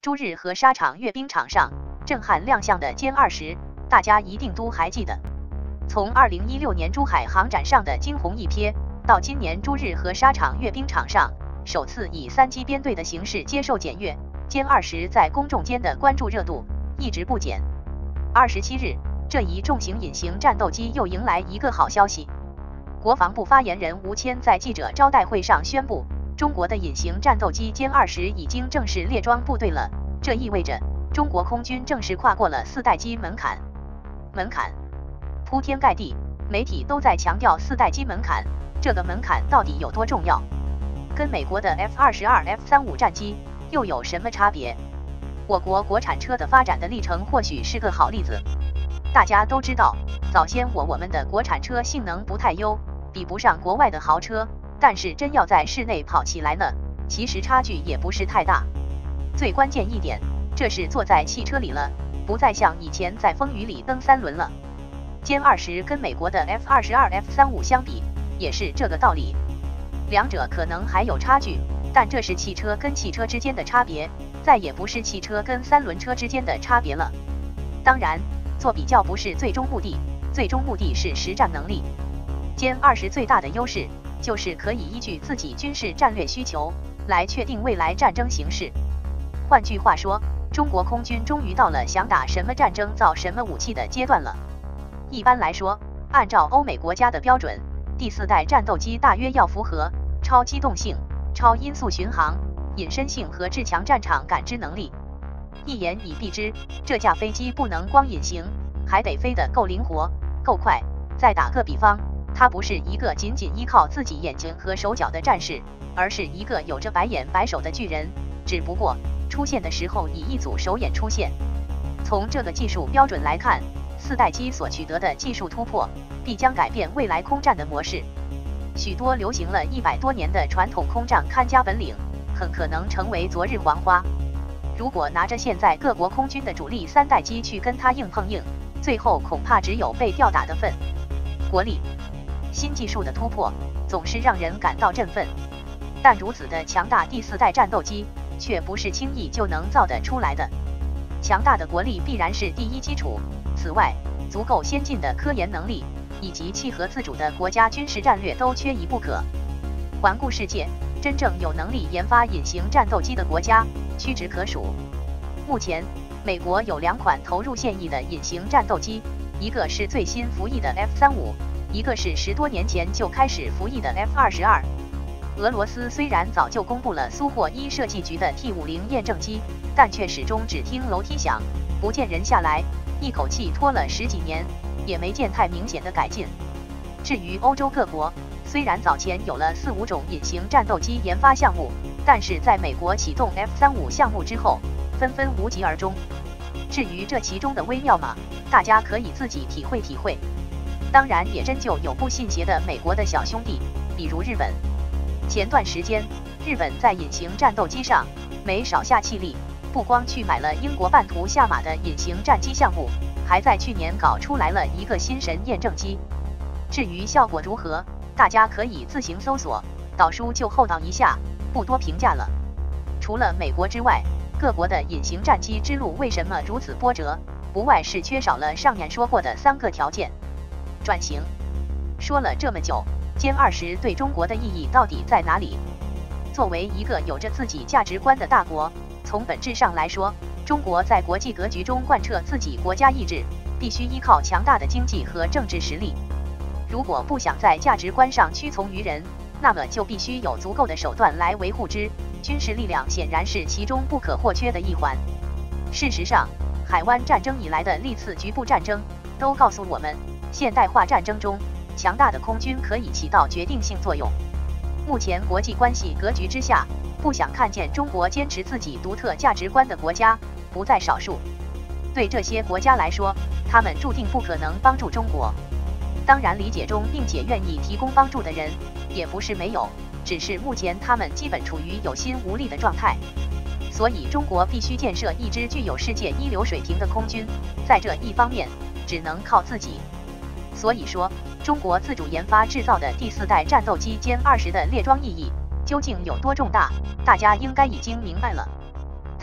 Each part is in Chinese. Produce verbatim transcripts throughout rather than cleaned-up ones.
朱日和沙场阅兵场上震撼亮相的歼二十，大家一定都还记得。从二零一六年珠海航展上的惊鸿一瞥，到今年朱日和沙场阅兵场上首次以三机编队的形式接受检阅，歼二十在公众间的关注热度一直不减。二十七日，这一重型隐形战斗机又迎来一个好消息。国防部发言人吴谦在记者招待会上宣布，中国的隐形战斗机歼二十已经正式列装部队了，这意味着中国空军正式跨过了四代机门槛。门槛铺天盖地，媒体都在强调四代机门槛，这个门槛到底有多重要？跟美国的 F 二十二、F 三十五战机又有什么差别？我国国产车的发展的历程或许是个好例子。大家都知道，早先我我们的国产车性能不太优，比不上国外的豪车，但是真要在室内跑起来呢，其实差距也不是太大。最关键一点，这是坐在汽车里了，不再像以前在风雨里蹬三轮了。歼二十跟美国的 F 二十二、F 三十五相比，也是这个道理。两者可能还有差距，但这是汽车跟汽车之间的差别，再也不是汽车跟三轮车之间的差别了。当然，做比较不是最终目的，最终目的是实战能力。歼二十最大的优势就是可以依据自己军事战略需求来确定未来战争形势。换句话说，中国空军终于到了想打什么战争造什么武器的阶段了。一般来说，按照欧美国家的标准，第四代战斗机大约要符合超机动性、超音速巡航、隐身性和至强战场感知能力。一言以蔽之，这架飞机不能光隐形，还得飞得够灵活、够快。再打个比方，它不是一个仅仅依靠自己眼睛和手脚的战士，而是一个有着白眼白手的巨人，只不过出现的时候以一组手眼出现。从这个技术标准来看，四代机所取得的技术突破，必将改变未来空战的模式。许多流行了一百多年的传统空战看家本领，很可能成为昨日黄花。如果拿着现在各国空军的主力三代机去跟它硬碰硬，最后恐怕只有被吊打的份。国力、新技术的突破总是让人感到振奋，但如此的强大第四代战斗机却不是轻易就能造得出来的。强大的国力必然是第一基础，此外，足够先进的科研能力以及契合自主的国家军事战略都缺一不可。环顾世界，真正有能力研发隐形战斗机的国家屈指可数。目前，美国有两款投入现役的隐形战斗机，一个是最新服役的 F 三十五，一个是十多年前就开始服役的 F 二十二。俄罗斯虽然早就公布了苏霍伊设计局的 T 五十验证机，但却始终只听楼梯响，不见人下来，一口气拖了十几年，也没见太明显的改进。至于欧洲各国，虽然早前有了四五种隐形战斗机研发项目，但是在美国启动 F 三十五项目之后，纷纷无疾而终。至于这其中的微妙嘛，大家可以自己体会体会。当然，也真就有不信邪的美国的小兄弟，比如日本。前段时间，日本在隐形战斗机上没少下气力，不光去买了英国半途下马的隐形战机项目，还在去年搞出来了一个新神验证机。至于效果如何，大家可以自行搜索，导书就厚道一下，不多评价了。除了美国之外，各国的隐形战机之路为什么如此波折？不外是缺少了上面说过的三个条件。转型。说了这么久，歼二十对中国的意义到底在哪里？作为一个有着自己价值观的大国，从本质上来说，中国在国际格局中贯彻自己国家意志，必须依靠强大的经济和政治实力。如果不想在价值观上屈从于人，那么就必须有足够的手段来维护之，军事力量显然是其中不可或缺的一环。事实上，海湾战争以来的历次局部战争都告诉我们，现代化战争中，强大的空军可以起到决定性作用。目前国际关系格局之下，不想看见中国坚持自己独特价值观的国家不在少数。对这些国家来说，他们注定不可能帮助中国。当然，理解中并且愿意提供帮助的人也不是没有，只是目前他们基本处于有心无力的状态。所以，中国必须建设一支具有世界一流水平的空军，在这一方面，只能靠自己。所以说，中国自主研发制造的第四代战斗机歼二十的列装意义究竟有多重大，大家应该已经明白了。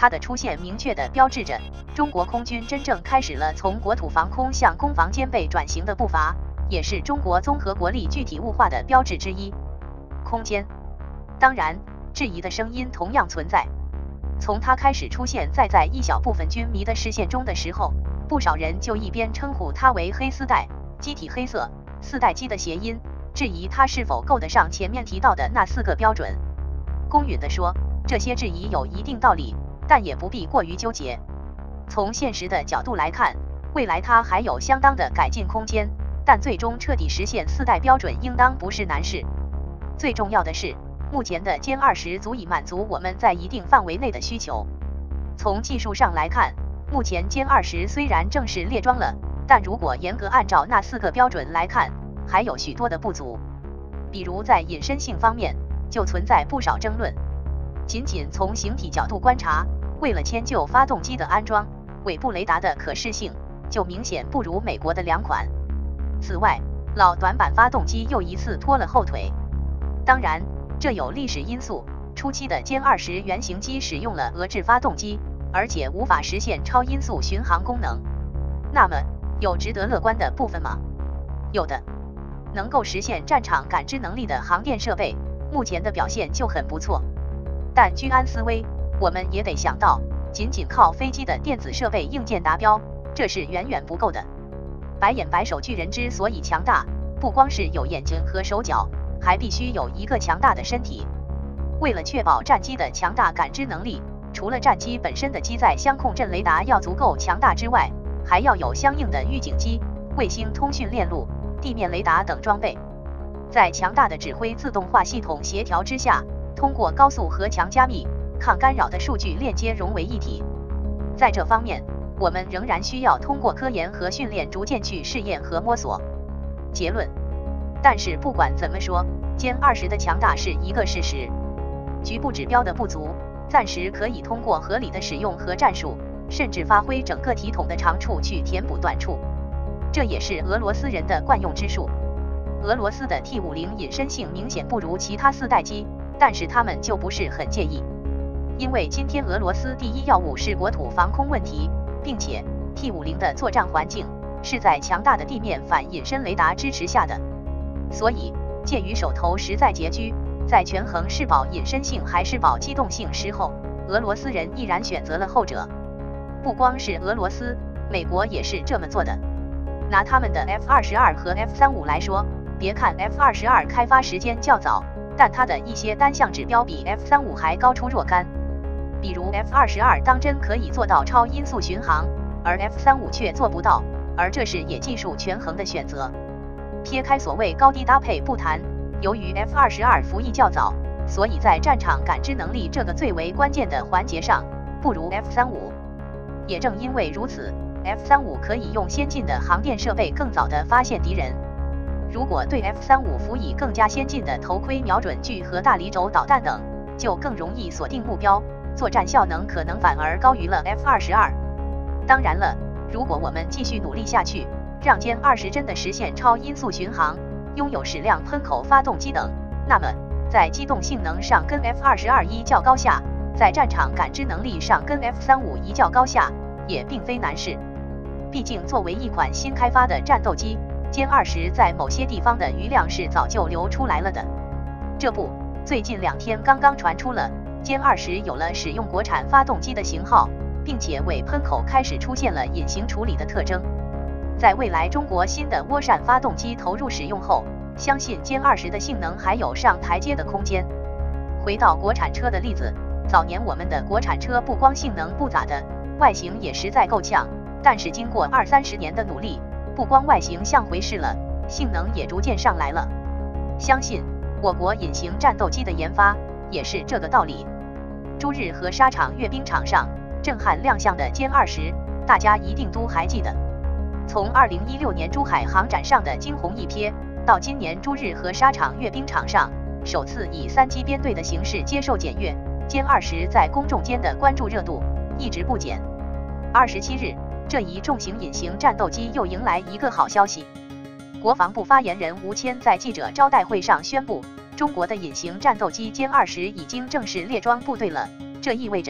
它的出现明确地标志着中国空军真正开始了从国土防空向攻防兼备转型的步伐，也是中国综合国力具体物化的标志之一。空间，当然，质疑的声音同样存在。从它开始出现在在一小部分军迷的视线中的时候，不少人就一边称呼它为黑丝带，机体黑色，四代机的谐音，质疑它是否够得上前面提到的那四个标准。公允地说，这些质疑有一定道理，但也不必过于纠结。从现实的角度来看，未来它还有相当的改进空间，但最终彻底实现四代标准应当不是难事。最重要的是，目前的歼二十足以满足我们在一定范围内的需求。从技术上来看，目前歼二十虽然正式列装了，但如果严格按照那四个标准来看，还有许多的不足。比如在隐身性方面，就存在不少争论。仅仅从形体角度观察，为了迁就发动机的安装，尾部雷达的可视性就明显不如美国的两款。此外，老短板发动机又一次拖了后腿。当然，这有历史因素，初期的歼二十原型机使用了俄制发动机，而且无法实现超音速巡航功能。那么，有值得乐观的部分吗？有的。能够实现战场感知能力的航电设备，目前的表现就很不错。但居安思危，我们也得想到，仅仅靠飞机的电子设备硬件达标，这是远远不够的。白眼白手巨人之所以强大，不光是有眼睛和手脚，还必须有一个强大的身体。为了确保战机的强大感知能力，除了战机本身的机载相控阵雷达要足够强大之外，还要有相应的预警机、卫星通讯链路、地面雷达等装备。在强大的指挥自动化系统协调之下，通过高速和强加密、抗干扰的数据链接融为一体。在这方面，我们仍然需要通过科研和训练逐渐去试验和摸索。结论。但是不管怎么说，歼二十的强大是一个事实，局部指标的不足，暂时可以通过合理的使用和战术，甚至发挥整个体统的长处去填补短处。这也是俄罗斯人的惯用之术。俄罗斯的 T 五十 隐身性明显不如其他四代机，但是他们就不是很介意，因为今天俄罗斯第一要务是国土防空问题，并且 T 五十 的作战环境是在强大的地面反隐身雷达支持下的。所以，鉴于手头实在拮据，在权衡是保隐身性还是保机动性时候，俄罗斯人毅然选择了后者。不光是俄罗斯，美国也是这么做的。拿他们的 F 二十二 和 F 三十五 来说，别看 F 二十二 开发时间较早，但它的一些单项指标比 F 三十五 还高出若干。比如 F 二十二 当真可以做到超音速巡航，而 F 三十五 却做不到，而这是也技术权衡的选择。撇开所谓高低搭配不谈，由于 F 二十二 服役较早，所以在战场感知能力这个最为关键的环节上，不如 F 三十五。也正因为如此， F 三十五 可以用先进的航电设备更早地发现敌人。如果对 F 三十五 辅以更加先进的头盔瞄准具和大离轴导弹等，就更容易锁定目标，作战效能可能反而高于了 F 二十二。当然了，如果我们继续努力下去，让歼二十真的实现超音速巡航，拥有矢量喷口发动机等，那么在机动性能上跟 F 二十二 一较高下，在战场感知能力上跟 F 三十五 一较高下，也并非难事。毕竟作为一款新开发的战斗机，歼二十在某些地方的余量是早就流出来了的。这不，最近两天刚刚传出了歼二十有了使用国产发动机的型号，并且尾喷口开始出现了隐形处理的特征。在未来中国新的涡扇发动机投入使用后，相信歼二十的性能还有上台阶的空间。回到国产车的例子，早年我们的国产车不光性能不咋的，外形也实在够呛，但是经过二三十年的努力，不光外形像回事了，性能也逐渐上来了。相信我国隐形战斗机的研发也是这个道理。朱日和沙场阅兵场上震撼亮相的歼二十，大家一定都还记得。从二零一六年珠海航展上的惊鸿一瞥，到今年朱日和沙场阅兵场上首次以三机编队的形式接受检阅，歼二十在公众间的关注热度一直不减。二十七日，这一重型隐形战斗机又迎来一个好消息。国防部发言人吴谦在记者招待会上宣布，中国的隐形战斗机歼二十已经正式列装部队了。这意味着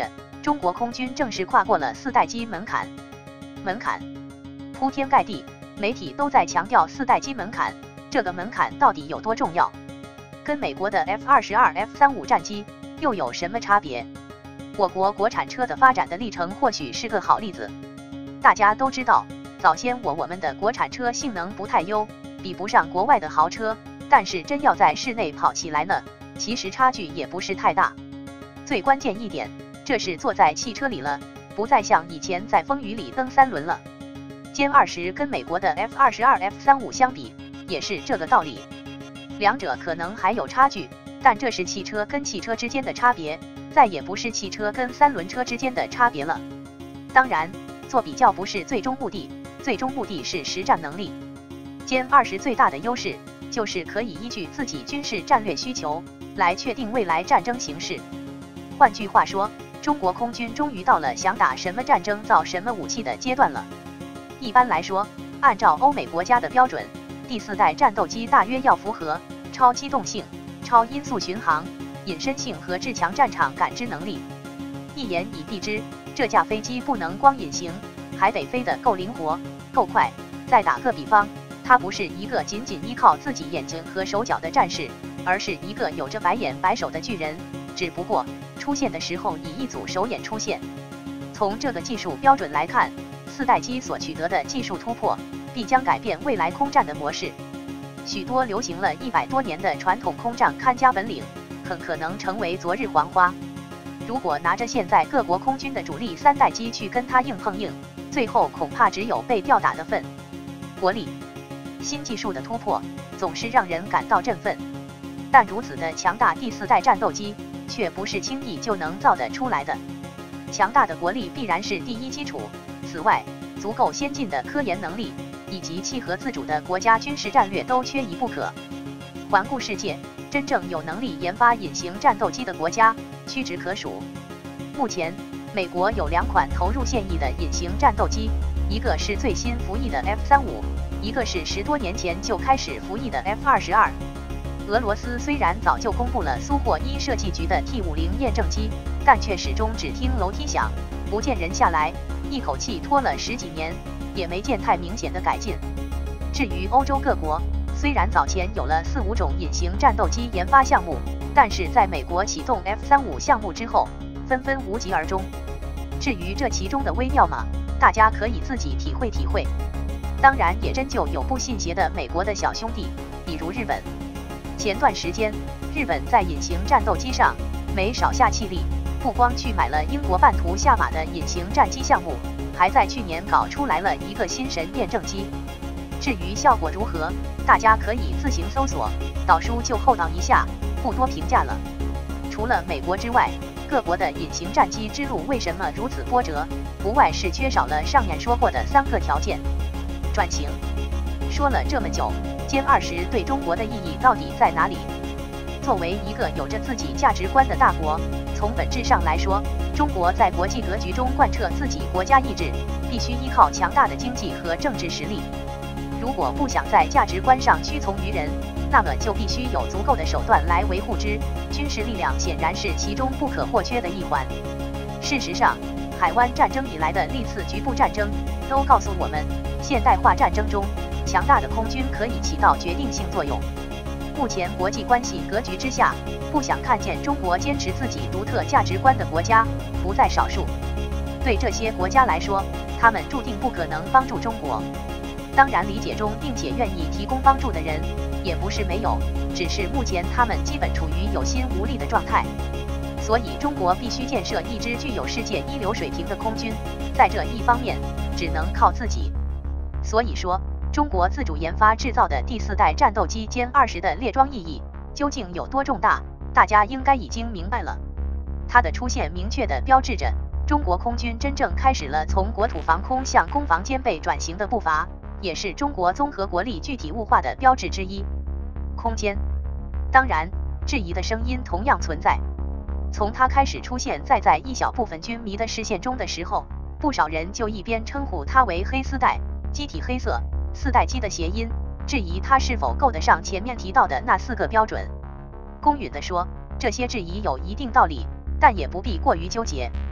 中国空军正式跨过了四代机门槛。门槛铺天盖地，媒体都在强调四代机门槛，这个门槛到底有多重要？跟美国的 F 二十二、F 三十五战机又有什么差别？我国国产车的发展的历程或许是个好例子。大家都知道，早先我我们的国产车性能不太优，比不上国外的豪车，但是真要在室内跑起来呢，其实差距也不是太大。最关键一点，这是坐在汽车里了，不再像以前在风雨里蹬三轮了。歼二十跟美国的 F 二十二、F 三十五相比，也是这个道理。两者可能还有差距，但这是汽车跟汽车之间的差别，再也不是汽车跟三轮车之间的差别了。当然，做比较不是最终目的，最终目的是实战能力。歼二十最大的优势就是可以依据自己军事战略需求来确定未来战争形势。换句话说，中国空军终于到了想打什么战争造什么武器的阶段了。一般来说，按照欧美国家的标准，第四代战斗机大约要符合超机动性、超音速巡航、隐身性和至强战场感知能力。一言以蔽之，这架飞机不能光隐形，还得飞得够灵活、够快。再打个比方，它不是一个仅仅依靠自己眼睛和手脚的战士，而是一个有着白眼白手的巨人，只不过出现的时候以一组手眼出现。从这个技术标准来看，四代机所取得的技术突破，必将改变未来空战的模式。许多流行了一百多年的传统空战看家本领，很可能成为昨日黄花。如果拿着现在各国空军的主力三代机去跟它硬碰硬，最后恐怕只有被吊打的份。国力、新技术的突破总是让人感到振奋，但如此的强大第四代战斗机却不是轻易就能造得出来的。强大的国力必然是第一基础，此外，足够先进的科研能力以及契合自主的国家军事战略都缺一不可。环顾世界，真正有能力研发隐形战斗机的国家屈指可数。目前，美国有两款投入现役的隐形战斗机，一个是最新服役的 F 三十五，一个是十多年前就开始服役的 F 二十二。俄罗斯虽然早就公布了苏霍伊设计局的 T 五十验证机，但却始终只听楼梯响，不见人下来，一口气拖了十几年，也没见太明显的改进。至于欧洲各国，虽然早前有了四五种隐形战斗机研发项目，但是在美国启动 F 三十五项目之后，纷纷无疾而终。至于这其中的微妙嘛，大家可以自己体会体会。当然也真就有不信邪的美国的小兄弟，比如日本。前段时间，日本在隐形战斗机上没少下气力，不光去买了英国半途下马的隐形战机项目，还在去年搞出来了一个新神验证机。至于效果如何，大家可以自行搜索，导书就厚道一下，不多评价了。除了美国之外，各国的隐形战机之路为什么如此波折，不外是缺少了上面说过的三个条件。转型。说了这么久，歼二十对中国的意义到底在哪里？作为一个有着自己价值观的大国，从本质上来说，中国在国际格局中贯彻自己国家意志，必须依靠强大的经济和政治实力。如果不想在价值观上屈从于人，那么就必须有足够的手段来维护之，军事力量显然是其中不可或缺的一环。事实上，海湾战争以来的历次局部战争都告诉我们，现代化战争中，强大的空军可以起到决定性作用。目前国际关系格局之下，不想看见中国坚持自己独特价值观的国家不在少数。对这些国家来说，他们注定不可能帮助中国。当然，理解中并且愿意提供帮助的人也不是没有，只是目前他们基本处于有心无力的状态。所以，中国必须建设一支具有世界一流水平的空军，在这一方面，只能靠自己。所以说，中国自主研发制造的第四代战斗机歼二十的列装意义究竟有多重大，大家应该已经明白了。它的出现明确地标志着中国空军真正开始了从国土防空向攻防兼备转型的步伐，也是中国综合国力具体物化的标志之一。空间，当然，质疑的声音同样存在。从它开始出现在在一小部分军迷的视线中的时候，不少人就一边称呼它为黑丝带，机体黑色，四代机的谐音，质疑它是否够得上前面提到的那四个标准。公允地说，这些质疑有一定道理，但也不必过于纠结。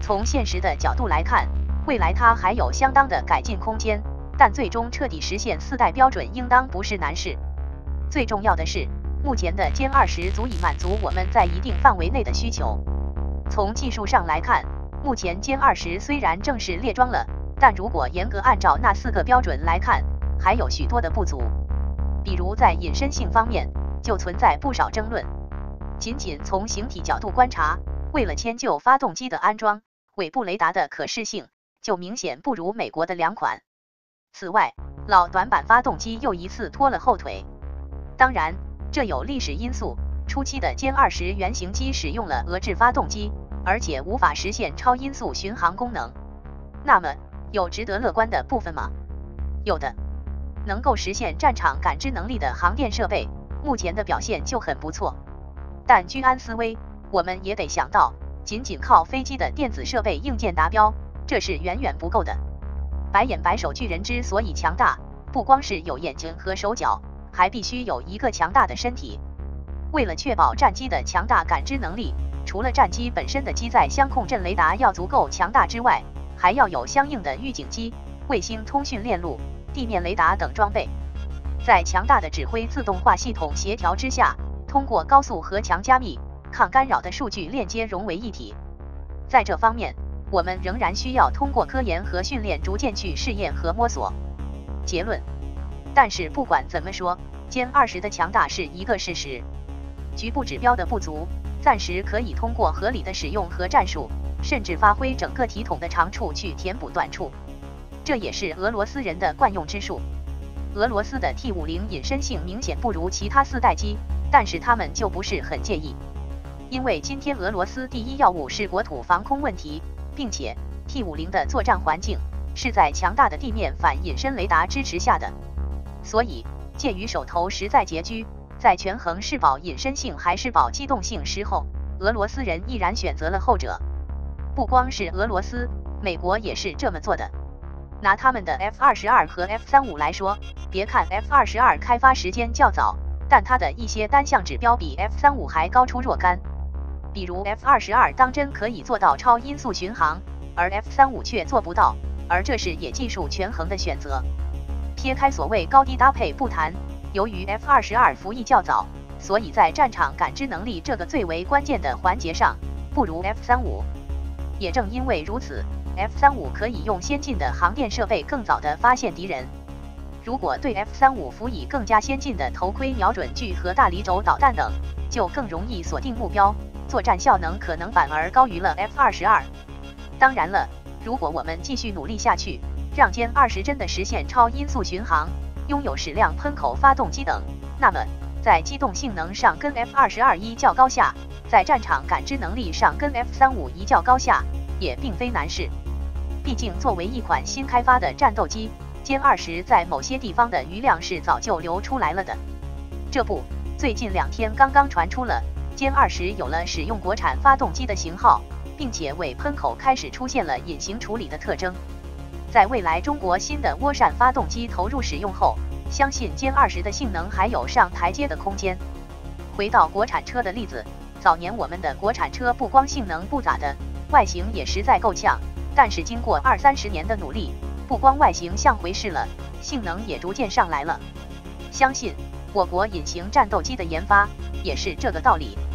从现实的角度来看，未来它还有相当的改进空间，但最终彻底实现四代标准应当不是难事。最重要的是，目前的歼二十足以满足我们在一定范围内的需求。从技术上来看，目前歼二十虽然正式列装了，但如果严格按照那四个标准来看，还有许多的不足。比如在隐身性方面，就存在不少争论。仅仅从形体角度观察，为了迁就发动机的安装，尾部雷达的可视性就明显不如美国的两款。此外，老短板发动机又一次拖了后腿。当然，这有历史因素，初期的歼二十原型机使用了俄制发动机，而且无法实现超音速巡航功能。那么，有值得乐观的部分吗？有的。能够实现战场感知能力的航电设备，目前的表现就很不错。但居安思危，我们也得想到，仅仅靠飞机的电子设备硬件达标，这是远远不够的。白眼白手巨人之所以强大，不光是有眼睛和手脚，还必须有一个强大的身体。为了确保战机的强大感知能力，除了战机本身的机载相控阵雷达要足够强大之外，还要有相应的预警机、卫星通讯链路、地面雷达等装备。在强大的指挥自动化系统协调之下，通过高速和强加密、抗干扰的数据链接融为一体。在这方面，我们仍然需要通过科研和训练逐渐去试验和摸索。结论。但是不管怎么说，歼二十的强大是一个事实，局部指标的不足，暂时可以通过合理的使用和战术，甚至发挥整个体统的长处去填补短处。这也是俄罗斯人的惯用之术。俄罗斯的 T 五十 隐身性明显不如其他四代机，但是他们就不是很介意，因为今天俄罗斯第一要务是国土防空问题，并且 T 五十 的作战环境是在强大的地面反隐身雷达支持下的，所以鉴于手头实在拮据，在权衡是保隐身性还是保机动性时候，俄罗斯人毅然选择了后者。不光是俄罗斯，美国也是这么做的。拿他们的 F 二十二 和 F 三十五 来说，别看 F 二十二 开发时间较早，但它的一些单项指标比 F 三十五 还高出若干。比如 F 二十二 当真可以做到超音速巡航，而 F 三十五 却做不到，而这是也技术权衡的选择。撇开所谓高低搭配不谈，由于 F 二十二 服役较早，所以在战场感知能力这个最为关键的环节上，不如 F 三十五。也正因为如此， F 三十五 可以用先进的航电设备更早地发现敌人。如果对 F 三十五 辅以更加先进的头盔瞄准具和大离轴导弹等，就更容易锁定目标，作战效能可能反而高于了 F 二十二。当然了，如果我们继续努力下去，让歼二十真的实现超音速巡航，拥有矢量喷口发动机等，那么在机动性能上跟 F 二十二 一较高下，在战场感知能力上跟 F 三十五 一较高下，也并非难事。毕竟作为一款新开发的战斗机，歼二十在某些地方的余量是早就流出来了的。这不，最近两天刚刚传出了歼二十有了使用国产发动机的型号，并且尾喷口开始出现了隐形处理的特征。在未来中国新的涡扇发动机投入使用后，相信歼二十的性能还有上台阶的空间。回到国产车的例子，早年我们的国产车不光性能不咋的，外形也实在够呛，但是经过二三十年的努力，不光外形像回事了，性能也逐渐上来了。相信我国隐形战斗机的研发也是这个道理。